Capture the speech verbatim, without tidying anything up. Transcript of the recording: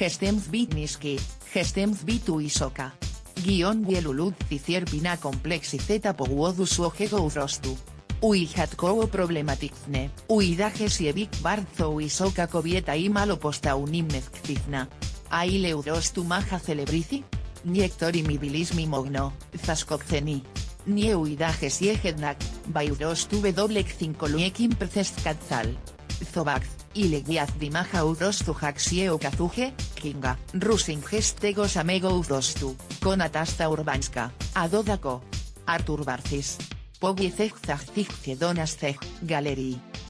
Gestemz bitniski, gestemz bitu isoka. Guión wielulud cicierpina complexiceta powodu suojego urostu. Uijat koło problematikne, uidaje siewik bardzo isoka kobieta i malo posta unimnezkcifna. A ile urostu maja celebrici? Niektori mi bilismi mogno, zaskokceni. Nie uidaje siejednak, baiurostu wedolek cinkoluekim przeszkadzal. Zobacz, ile gwiazdi maja urostu haksieł kazuche, kinga, rusin gestegos amego urostu, konatasta urbanska, adodako. Artur Barcis. Pogiezech zachcich donas cech, galerii.